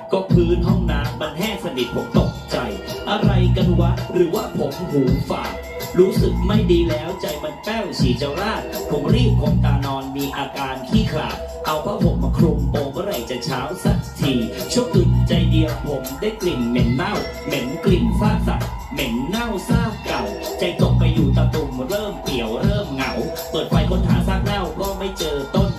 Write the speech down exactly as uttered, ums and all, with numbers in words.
ก็พื้นห้องน้ำมันแห้งสนิทผมตกใจอะไรกันวะหรือว่าผมหูฝาดรู้สึกไม่ดีแล้วใจมันแป้วฉี่จะราดผมรีบก้มตานอนมีอาการขี้ขลาดเอาผ้าห่มมาคลุมโปงเมื่อไหร่จะเช้าสักทีชั่วอึดใจเดียวผมได้กลิ่นเหม็นเน่าเหม็นกลิ่นซากสัตว์เหม็นเน่าซากเก่าใจตกไปอยู่ตะตุ่มเริ่มเปี่ยวเริ่มเหงาเปิดไฟค้นหาซากเน่าก็ไม่เจอต้น